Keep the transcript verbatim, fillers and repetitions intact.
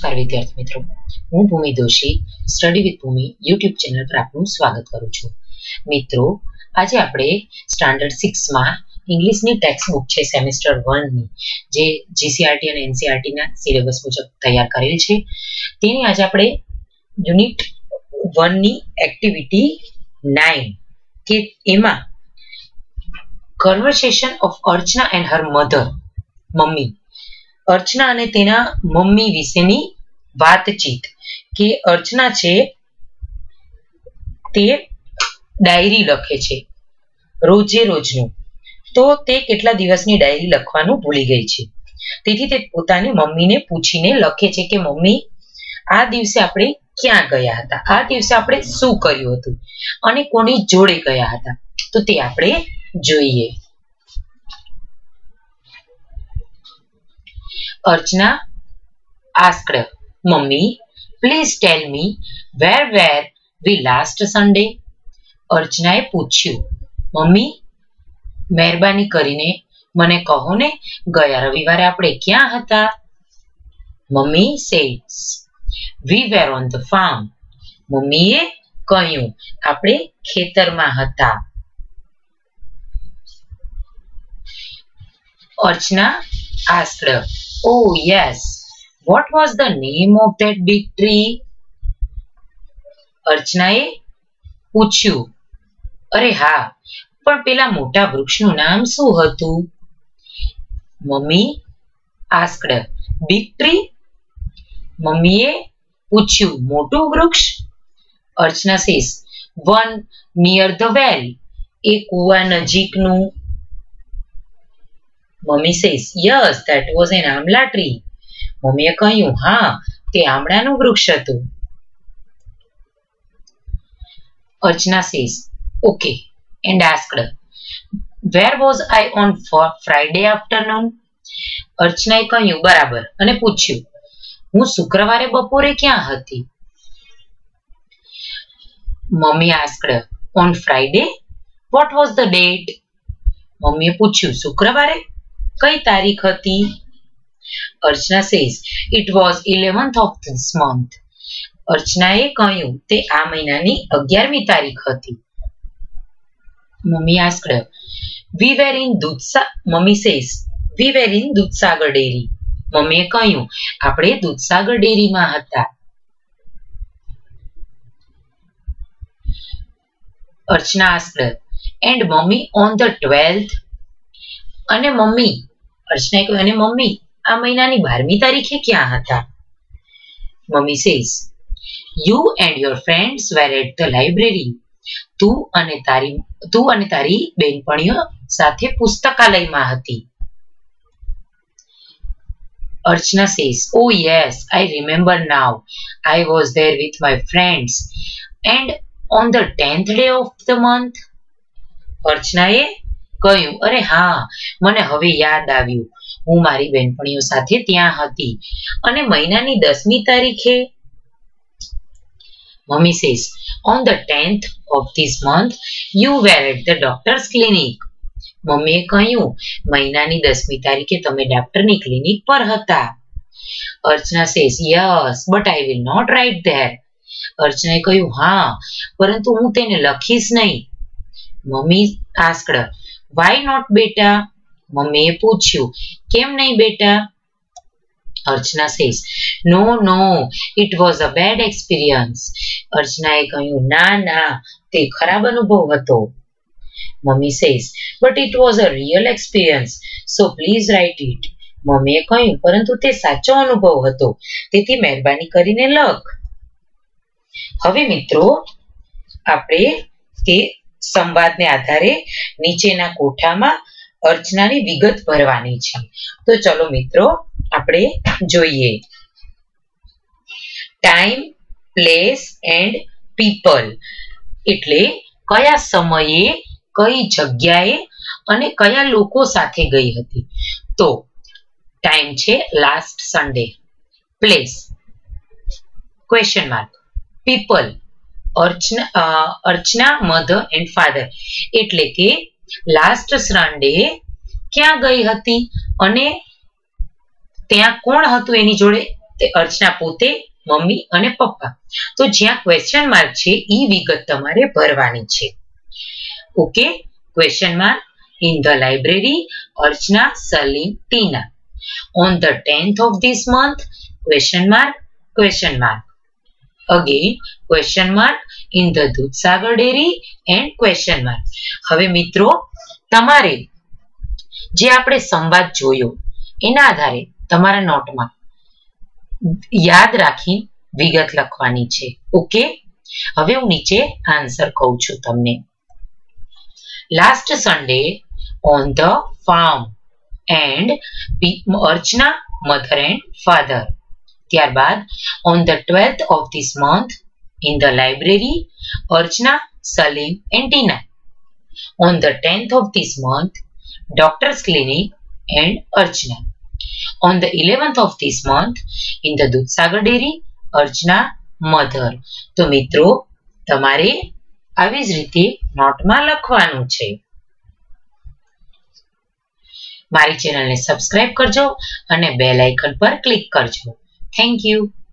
નમસ્કાર વિદ્યાર્થી મિત્રો, હું Bhumi Doshi study with Bhumi YouTube channel પર આપનું સ્વાગત કરું છું. મિત્રો, આજે આપણે સ્ટાન્ડર્ડ સિક્સમાં ઇંગ્લિશની ટેક્સ્ટ બુક છે સેમેસ્ટર વનની, જે જીસીઆરટી અને એનસીઆરટીના સિલેબસ મુજબ તૈયાર કરેલ છે, તેની આજે આપણે યુનિટ વનની એક્ટિવિટી નાઇન કે એમાં conversation of Archana and her mother, mummy Archana અને તેના મમ્મી વિશેની વાતચીત, કે અર્ચના છે તે ડાયરી લખે છે રોજે રોજનું, તો તે કેટલા દિવસની ડાયરી લખવાનું ભૂલી ગઈ છે. તેથી તે પોતાની મમ્મીને પૂછીને લખે છે કે મમ્મી, આ દિવસે આપણે ક્યાં ગયા હતા, આ દિવસે આપણે શું કર્યું હતું અને કોની જોડે ગયા હતા, તો તે આપણે જોઈએ. Archana asked, Mummy, please tell me where were we last Sunday? અર્ચનાએ પૂછ્યું, મમ્મી, મહેરબાની કરીને મને કહો ને, ગયા રવિવારે આપણે ક્યાં હતા? Mummy says, we were on the farm. મમ્મીએ કહ્યું, આપણે ખેતરમાં હતા. Archana asked, oh yes, what was the name of that big tree? અર્ચનાએ પૂછ્યું, અરે હા, પણ પેલા મોટા વૃક્ષનું નામ શું હતું? Mummy asked, big tree? મમ્મીએ પૂછ્યું, મોટું વૃક્ષ? અર્ચના says, one near the well, એ કુવા નજીકનું. Mummy says, yes, that was an amla tree. મમ્મીએ કહ્યું, હા, તે આમળાનું વૃક્ષ હતું. અર્ચના says, okay, and asked, where was I on Friday afternoon? અર્ચનાએ કહ્યું, બરાબર, અને પૂછ્યું, હું શુક્રવારે બપોરે ક્યાં હતી? Mummy asked, on Friday? What was the date? મમ્મીએ પૂછ્યું, શુક્રવારે કઈ તારીખ હતી? અર્ચના says, it was eleventh of this month. અર્ચનાએ કહ્યું, તે આ મહિનાની અગિયારમી તારીખ હતી. Mummy asked, we were in દૂધસા mummy says, we were in Dudhsagar dairy. મમ્મીએ કહ્યું, આપણે દૂધસાગર ડેરીમાં હતા. Archana asked, and mummy on the twelfth? અને મમ્મી અર્ચનાએ કહ્યું, અને મમ્મી આ મહિનાની બારમી તારીખે ક્યાં હતા? Mummy says, you and your friends were at the library. તું અને તારી તું અને તારી બેનપણીઓ સાથે પુસ્તકાલયમાં હતી. અર્ચના says, oh yes, I remember now. I was there with my friends. And on the tenth day of the month? અર્ચનાએ કહ્યું, અરે હા, મને હવે યાદ આવ્યું, હું મારી બેનપણીઓ સાથે ત્યાં હતી, અને મહિનાની દસમી તારીખે? Mummy says, on the tenth of this month you were at the doctor's clinic. મમ્મીએ કહ્યું, મહિનાની દસમી તારીખે તમે ડોક્ટરની ક્લિનિક પર હતા. અર્ચના says, yes, but I will not write there. અર્ચનાએ કહ્યું, હા, પરંતુ હું તેને લખીશ નહીં. મમ્મી asked, why not બેટા? મમ્મીએ પૂછ્યું, કેમ નહીં બેટા? અર્ચના says, no no, it was a bad experience. અર્ચનાએ કહ્યું, ના ના, તે ખરાબ અનુભવ હતો. Mummy says, but it was a real experience, so please write it. મમ્મીએ કહ્યું, પરંતુ તે સાચો અનુભવ હતો, તેથી મહેરબાની કરીને લખ. હવે મિત્રો, આપણે તે સંવાદને આધારે નીચેના કોઠામાં અર્ચનાની વિગત ભરવાની છે. તો ચલો મિત્રો, આપણે જોઈએ. ટાઈમ, પ્લેસ એન્ડ પીપલ, એટલે કયા સમયે, કઈ જગ્યાએ અને કયા લોકો સાથે ગઈ હતી. તો ટાઈમ છે last Sunday. Place question mark. People Archana Archana mother and father, એટલે કે લાસ્ટ સન્ડે ક્યાં ગઈ હતી અને ત્યાં કોણ હતું એની જોડે, તે અર્ચના પોતે, મમ્મી અને પપ્પા. તો જ્યાં ક્વેશ્ચન માર્ક છે એ વિગત તમારે ભરવાની છે. Okay, question mark in the library Archana, Salim, Tina. On the tenth of this month, question mark, question mark. Again, question mark in the Dudhsagar dairy and question mark. હવે મિત્રો, તમારે જે આપણે સંવાદ જોયો એના આધારે તમારા નોટમાં યાદ રાખી વિગત લખવાની છે. ઓકે, હવે હું નીચે આન્સર કહું છું તમને. Last Sunday on the farm and Archana, mother and father. ત્યારબાદ on the twelfth of this month in the library Archana, Salim and Tina. On the tenth of this month doctor's clinic and Archana. On the eleventh of this month in the Dudhsagar dairy Archana, mother. તો મિત્રો, તમારે આવી જ રીતે નોટમાં લખવાનું છે. મારી ચેનલને સબસ્ક્રાઇબ કરજો અને બેલ આઇકન પર ક્લિક કરજો. Thank you.